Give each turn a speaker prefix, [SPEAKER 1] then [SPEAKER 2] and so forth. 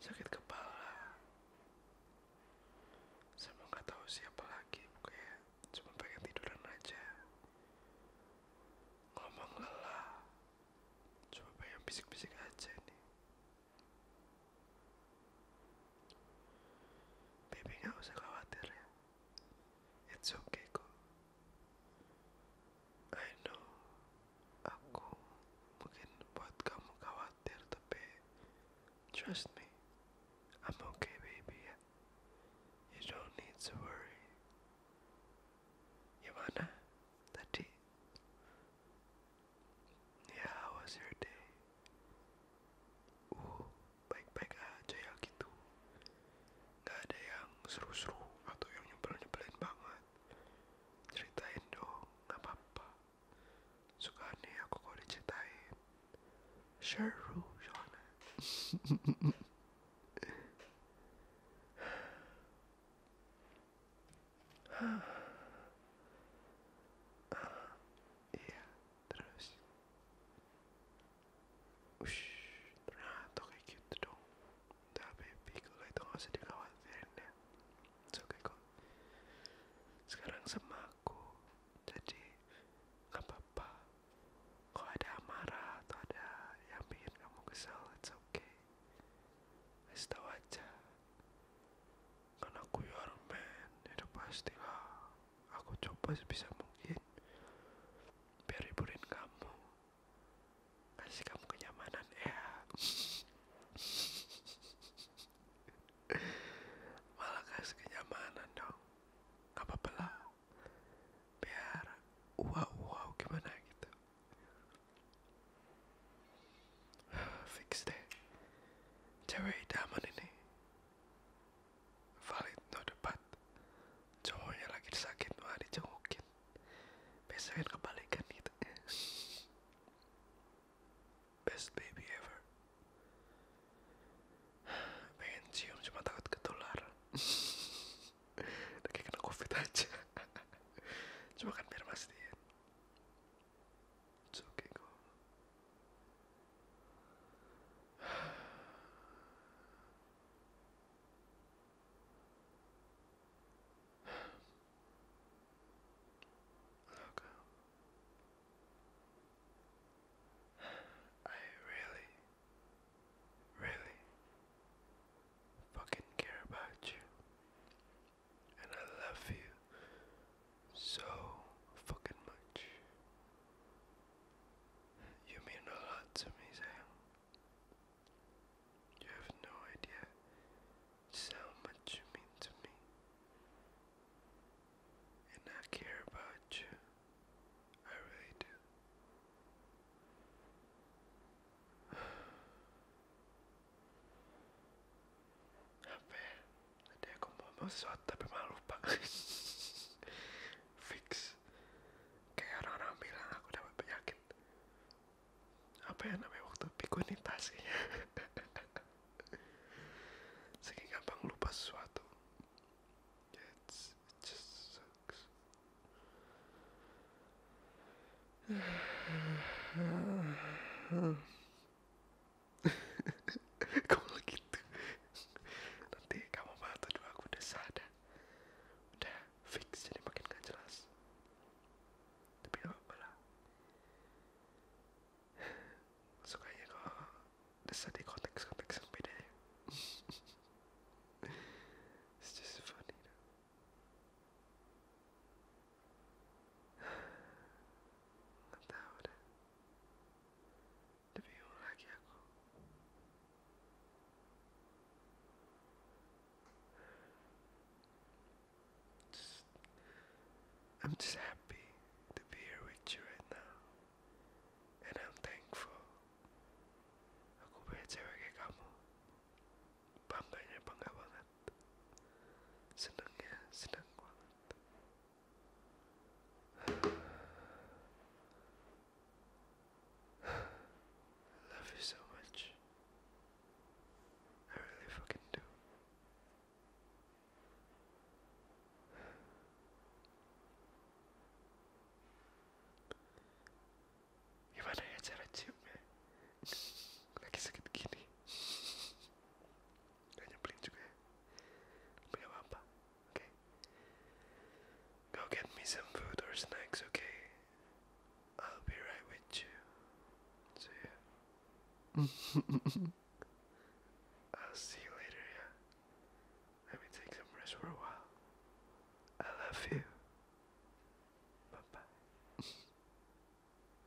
[SPEAKER 1] sakit kepala, sama nggak tahu siapa lagi, pokoknya cuma pengen tiduran aja. Ngomong lelah, cuma pengen bisik-bisik aja nih. Baby nggak usah khawatir ya, it's okay kok. I know, aku mungkin buat kamu khawatir, tapi trust me, I'm okay baby ya. You don't need to worry. Gimana tadi? Ya, how was your day? Baik-baik aja ya gitu. Gak ada yang seru-seru atau yang nyebelin banget. Ceritain dong, gak apa-apa. Suka nih aku kalau diceritain. Seru soalnya. Iya, terus. Ush, ternyata kayak gitu dong. Udah baby, kalau itu gak usah dikhawatirin ya. It's okay kok. Sekarang sama aku, jadi gak apa-apa. Kalau ada amarah atau ada yang bikin kamu kesel, it's okay. Kasih tau aja. Kan aku your man, itu pastilah. Aku coba sebisa mungkin biar hiburin kamu, kasih kamu kenyamanan ya. Malah kasih kenyamanan dong. Gak apa-apa lah, biar wow gimana gitu. Fix deh, cewek idaman ini valid no debat. Cowoknya lagi sakit malah dijengukin, biasanya kan kebalikan gitu. Best baby ever. Pengen cium cuma takut ketular. Udah kayak kena covid aja. Cuma kan biar mastiin. It's okay kok. Look, I really, really fucking care about you. And I love you so fucking much. You mean a lot to me, sayang. You have no idea just how much you mean to me. And I care about you. I really do. Apa ya? Tadi aku mau sesuatu tapi malah lupa. Fix. Kayak orang-orang bilang aku dapat penyakit. Apa ya namanya waktu pikunitas kayaknya. Saking gampang lupa sesuatu. It just sucks. Kamu gitu. Nanti kamu malah tuduh aku udah sadar. Udah fix jadi makin gak jelas. Tapi gak apa-apa lah. Sukanya kalau desa di konteks-konteks yang beda ya. It's just funny though. Gak tau dah. Udah bingung lagi aku. I'm just happy to be here with you right now. And I'm thankful. Aku punya cewek kayak kamu. Bangganya bangga banget. Senangnya senang banget. I love you so much. I really fucking do.